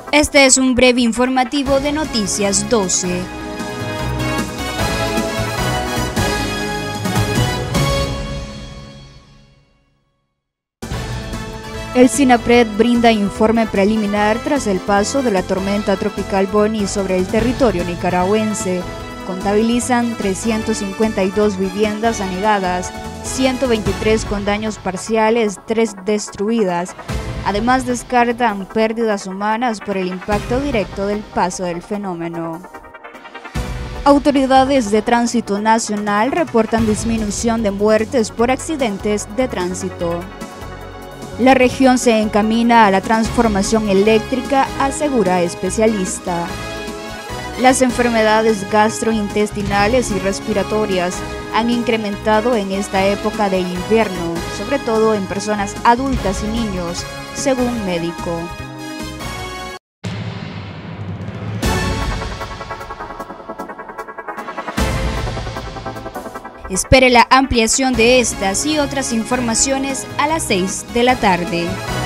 Este es un breve informativo de Noticias 12. El SINAPRED brinda informe preliminar tras el paso de la tormenta tropical Bonnie sobre el territorio nicaragüense. Contabilizan 352 viviendas anegadas, 123 con daños parciales, 3 destruidas. Además, descartan pérdidas humanas por el impacto directo del paso del fenómeno. Autoridades de tránsito nacional reportan disminución de muertes por accidentes de tránsito. La región se encamina a la transformación eléctrica, asegura especialista. Las enfermedades gastrointestinales y respiratorias han incrementado en esta época de invierno, sobre todo en personas adultas y niños, según médico. Espere la ampliación de estas y otras informaciones a las 6 de la tarde.